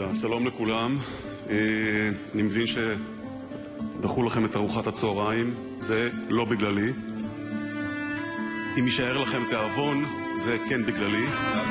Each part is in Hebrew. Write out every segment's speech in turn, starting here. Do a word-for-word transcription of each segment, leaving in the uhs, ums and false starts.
תודה. שלום לכולם. אני מבין שדחו לכם את ארוחת הצהריים. זה לא בגללי. אם יישאר לכם תיאבון, זה כן בגללי.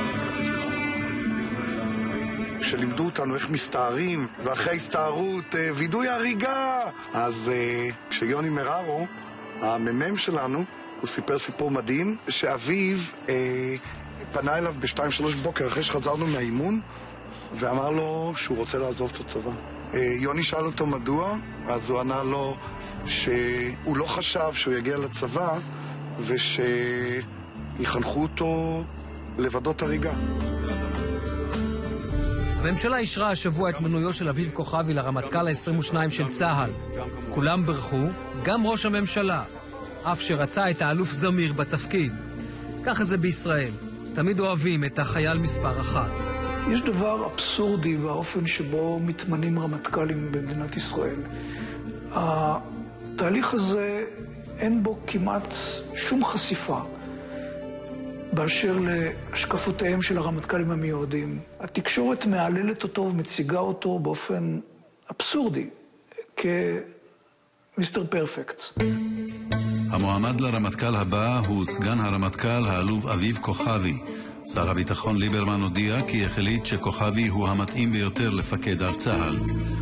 כשלימדו אותנו איך מסתערים, ואחרי הסתערות וידוי הריגה. אז כשיוני מררו, הממם שלנו, הוא סיפר סיפור מדהים, שאביו אה, פנה אליו בשתיים שלוש בוקר אחרי שחזרנו מהאימון, ואמר לו שהוא רוצה לעזוב את הצבא. אה, יוני שאל אותו מדוע, אז הוא ענה לו שהוא לא חשב שהוא יגיע לצבא, ושיחנכו אותו לבדות הריגה. הממשלה אישרה השבוע את מינויו של אביב כוכבי לרמטכ"ל ה-עשרים ושתיים של צה"ל. כולם ברכו, גם ראש הממשלה, אף שרצה את האלוף זמיר בתפקיד. ככה זה בישראל, תמיד אוהבים את החייל מספר אחת. יש דבר אבסורדי באופן שבו מתמנים רמטכ"לים במדינת ישראל. התהליך הזה אין בו כמעט שום חשיפה באשר להשקפותיהם של הרמטכ"לים המיועדים. התקשורת מעללת אותו ומציגה אותו באופן אבסורדי כמיסטר פרפקט. המועמד לרמטכ"ל הבא הוא סגן הרמטכ"ל האלוף אביב כוכבי. שר הביטחון ליברמן הודיע כי החליט שכוכבי הוא המתאים ביותר לפקד על צה"ל.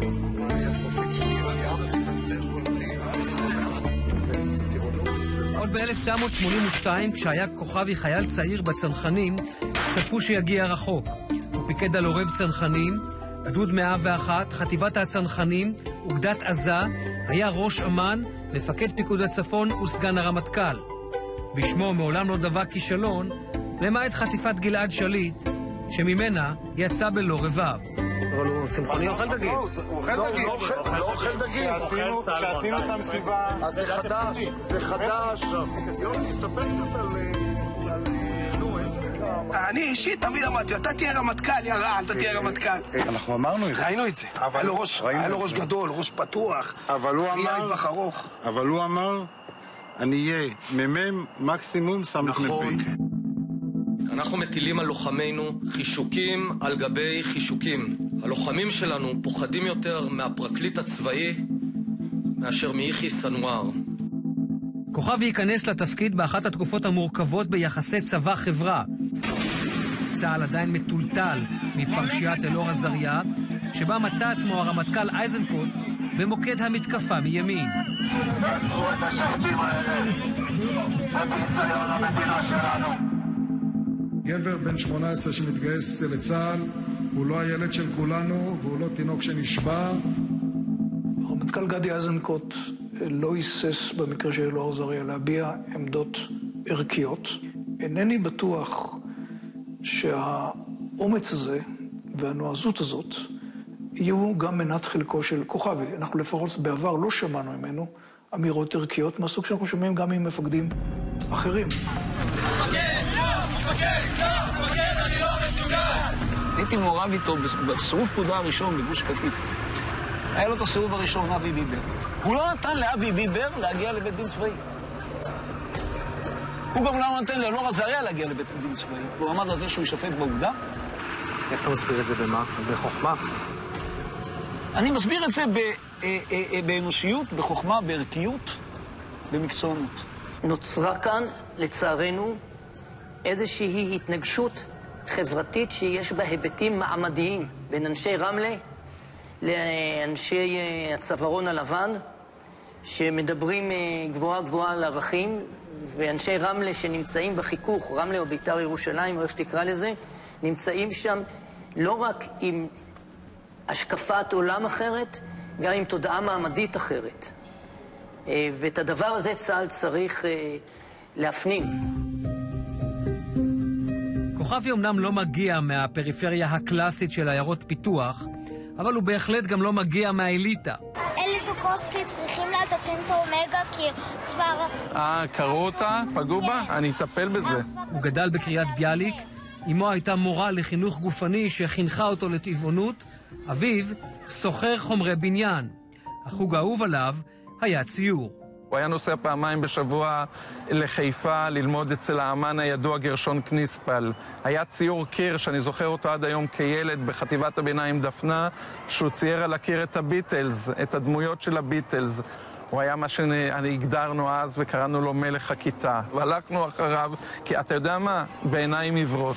עוד ב-אלף תשע מאות שמונים ושתיים, כשהיה כוכבי חייל צעיר בצנחנים, צפו שיגיע רחוק. הוא פיקד על עורב צנחנים, גדוד מאה ואחת, חטיבת הצנחנים, אוגדת עזה, היה ראש אמן, מפקד פיקוד הצפון וסגן הרמטכ"ל. בשמו מעולם לא דבק כישלון, למעט חטיפת גלעד שליט, שממנה יצא בלא רבב. אבל הוא צמחוני אוכל דגים. הוא אוכל דגים, לא אוכל דגים. כשעשינו את המסיבה, אז זה חדש, זה חדש. יופי, ספק קצת על... אני אישית תמיד אמרתי, אתה תהיה רמטכ"ל, יא רעל, אתה תהיה רמטכ"ל. אנחנו אמרנו את זה. ראינו את זה. היה לו ראש גדול, ראש פתוח. אבל הוא אמר... אבל הוא אמר, אני אהיה ממם מקסימום סמך נכון. אנחנו מטילים על לוחמינו חישוקים על גבי חישוקים. הלוחמים שלנו פוחדים יותר מהפרקליט הצבאי מאשר מיחי סנואר. כוכבי ייכנס לתפקיד באחת התקופות המורכבות ביחסי צבא-חברה. צה"ל עדיין מטולטל מפרשיית אלאור עזריה, שבה מצא עצמו הרמטכ"ל איזנקוט במוקד המתקפה מימין. תעצרו את השרתים האלה! זה ביזיון המדינה שלנו! גבר בן שמונה עשרה שמתגייס לצה"ל הוא לא הילד של כולנו והוא לא תינוק שנשבע. הרמטכ"ל גדי איזנקוט לא היסס במקרה של אלאור עזריה להביע עמדות ערכיות. אינני בטוח שהאומץ הזה והנועזות הזאת יהיו גם מנת חלקו של כוכבי. אנחנו לפחות בעבר לא שמענו ממנו אמירות ערכיות מהסוג שאנחנו שומעים גם עם מפקדים אחרים. מפקד, לא! מפקד, לא! מפקד, אני לא מסוגל! הייתי מעורב איתו בסירוב פקודה הראשון בגוש קטיף. היה לו את הסירוב הראשון, אבי ביבר. הוא לא נתן לאבי ביבר להגיע לבית דין צבאי. הוא גם לא נתן לאלאור עזריה להגיע לבית דין צבאי. הוא עמד על זה שהוא ישפט באוגדה. איך אתה מסביר את זה במה? בחוכמה? אני מסביר את זה באנושיות, בחוכמה, בערכיות, במקצוענות. נוצרה כאן, לצערנו, איזושהי התנגשות חברתית שיש בה היבטים מעמדיים בין אנשי רמלה לאנשי הצווארון הלבן, שמדברים גבוהה גבוהה על ערכים, ואנשי רמלה שנמצאים בחיכוך, רמלה או ביתר ירושלים, או איך שתקרא לזה, נמצאים שם לא רק עם השקפת עולם אחרת, גם עם תודעה מעמדית אחרת. ואת הדבר הזה צה"ל צריך להפנים. כוכבי אמנם לא מגיע מהפריפריה הקלאסית של עיירות פיתוח, אבל הוא בהחלט גם לא מגיע מהאליטה. אלי דוקוסקי צריכים לתקן את האומגה כי כבר... אה, קראו אותה? פגעו בה? אני אטפל בזה. הוא גדל בקריית ביאליק, אמו הייתה מורה לחינוך גופני שחינכה אותו לטבעונות, אביו סוחר חומרי בניין. החוג האהוב עליו היה ציור. הוא היה נוסע פעמיים בשבוע לחיפה ללמוד אצל האמן הידוע גרשון קניספל. היה ציור קיר שאני זוכר אותו עד היום כילד בחטיבת הביניים דפנה, שהוא צייר על הקיר את הביטלס, את הדמויות של הביטלס. הוא היה מה שהגדרנו אז וקראנו לו מלך הכיתה. והלכנו אחריו, כי אתה יודע מה? בעיניים עיוורות.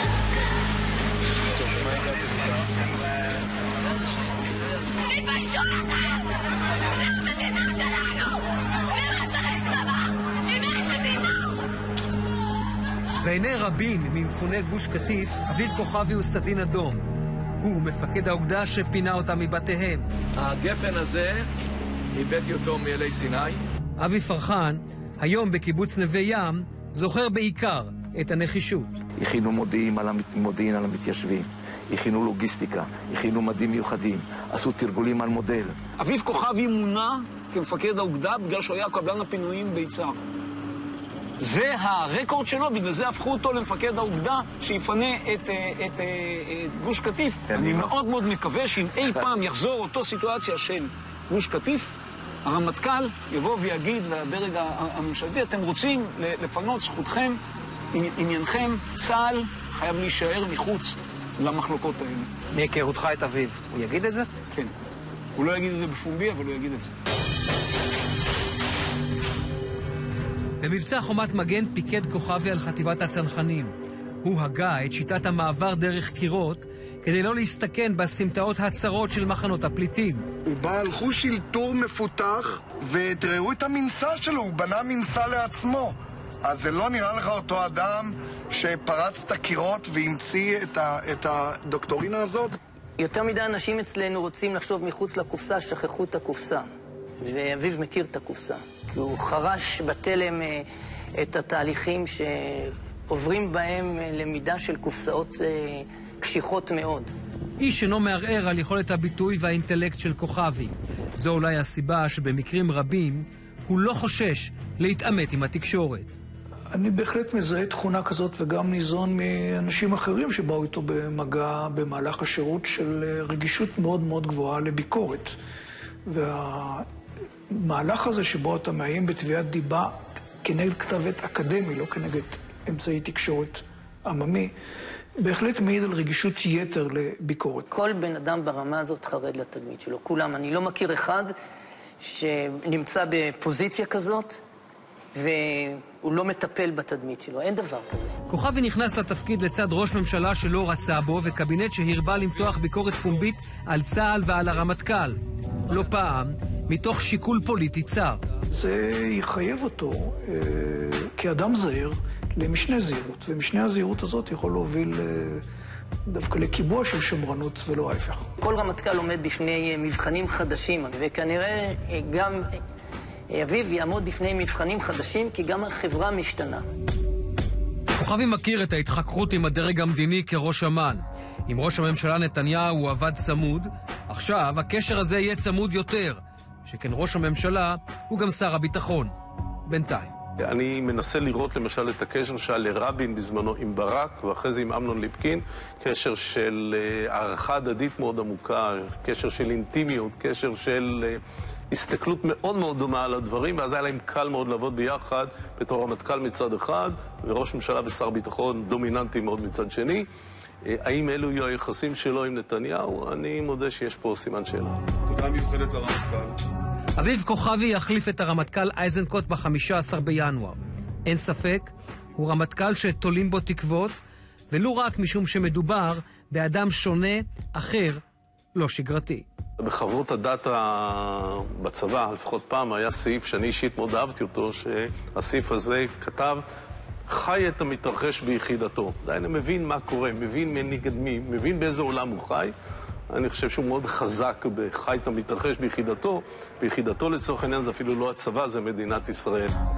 תתביישו לכם! זה המדינה שלנו! ומה צריך צבא? אם אין מדינה! בעיני רבים ממפוני גוש קטיף, אביב כוכבי הוא סדין אדום. הוא מפקד האוגדה שפינה אותם מבתיהם. הגפן הזה, הבאתי אותו מאלי סיני. אבי פרחן, היום בקיבוץ נווה ים, זוכר בעיקר את הנחישות. הכינו מודיעין על, המת... מודיעין על המתיישבים, הכינו לוגיסטיקה, הכינו מדים מיוחדים, עשו תרגולים על מודל. אביב כוכבי מונה כמפקד האוגדה בגלל שהוא היה קבלן הפינויים ביצהר. זה הרקורד שלו, בגלל זה הפכו אותו למפקד האוגדה שיפנה את, את, את, את גוש קטיף. אני מאוד מאוד מקווה שאם אי פעם יחזור אותו סיטואציה של גוש קטיף, הרמטכ"ל יבוא ויגיד לדרג הממשלתי, אתם רוצים לפנות זכותכם, עניינכם, צה"ל חייב להישאר מחוץ למחלוקות האלה. מהיכרותך את אביב, הוא יגיד את זה? כן. הוא לא יגיד את זה בפומבי, אבל הוא יגיד את זה. במבצע חומת מגן פיקד כוכבי על חטיבת הצנחנים. הוא הגה את שיטת המעבר דרך קירות כדי לא להסתכן בסמטאות הצרות של מחנות הפליטים. הוא בעל חוש אלתור מפותח, ותראו את המנסה שלו, הוא בנה מנסה לעצמו. אז זה לא נראה לך אותו אדם שפרץ את הקירות והמציא את, ה, את הדוקטורינה הזאת? יותר מדי אנשים אצלנו רוצים לחשוב מחוץ לקופסה, שכחו את הקופסה. ואביב מכיר את הקופסה, כי הוא חרש בתלם את התהליכים שעוברים בהם למידה של קופסאות קשיחות מאוד. איש אינו מערער על יכולת הביטוי והאינטלקט של כוכבי. זו אולי הסיבה שבמקרים רבים הוא לא חושש להתעמת עם התקשורת. אני בהחלט מזהה תכונה כזאת וגם ניזון מאנשים אחרים שבאו איתו במגע במהלך השירות של רגישות מאוד מאוד גבוהה לביקורת. והמהלך הזה שבו אתה מאיים בתביעת דיבה כנגד כתב עת אקדמי, לא כנגד אמצעי תקשורת עממי, בהחלט מעיד על רגישות יתר לביקורת. כל בן אדם ברמה הזאת חרד לתדמית שלו, כולם. אני לא מכיר אחד שנמצא בפוזיציה כזאת והוא לא מטפל בתדמית שלו, אין דבר כזה. כוכבי נכנס לתפקיד לצד ראש ממשלה שלא רצה בו וקבינט שהרבה למתוח ביקורת פומבית על צה"ל ועל הרמטכ"ל. לא פעם, מתוך שיקול פוליטי צר. זה יחייב אותו אה, כאדם זהיר למשנה זהירות, ומשנה הזהירות הזאת יכול להוביל אה, דווקא לקיבוע של שמרנות ולא ההפך. כל רמטכ"ל עומד בפני מבחנים חדשים, וכנראה גם אביב יעמוד בפני מבחנים חדשים, כי גם החברה משתנה. כוכבי מכיר את ההתחככות עם הדרג המדיני כראש אמ"ן. עם ראש הממשלה נתניהו הוא עבד צמוד, עכשיו הקשר הזה יהיה צמוד יותר, שכן ראש הממשלה הוא גם שר הביטחון. בינתיים. אני מנסה לראות למשל את הקשר שהיה לרבין בזמנו עם ברק, ואחרי זה עם אמנון ליפקין, קשר של הערכה הדדית מאוד עמוקה, קשר של אינטימיות, קשר של הסתכלות מאוד מאוד דומה על הדברים, ואז היה להם קל מאוד לעבוד ביחד בתור רמטכ"ל מצד אחד, וראש ממשלה ושר ביטחון דומיננטי מאוד מצד שני. האם אלו יהיו היחסים שלו עם נתניהו? אני מודה שיש פה סימן שאלה. תודה מיוחדת לרמטכ"ל. אביב כוכבי יחליף את הרמטכ"ל אייזנקוט ב-חמישה עשר בינואר. אין ספק, הוא רמטכ"ל שתולים בו תקוות, ולא רק משום שמדובר באדם שונה, אחר, לא שגרתי. בחברות הדת בצבא, לפחות פעם, היה סעיף שאני אישית מאוד אהבתי אותו, שהסעיף הזה כתב, חי את המתרחש ביחידתו. דיינה מבין מה קורה, מבין מנגד מי, מבין באיזה עולם הוא חי. אני חושב שהוא מאוד חזק בחי את המתרחש ביחידתו. ביחידתו לצורך העניין זה אפילו לא הצבא, זה מדינת ישראל.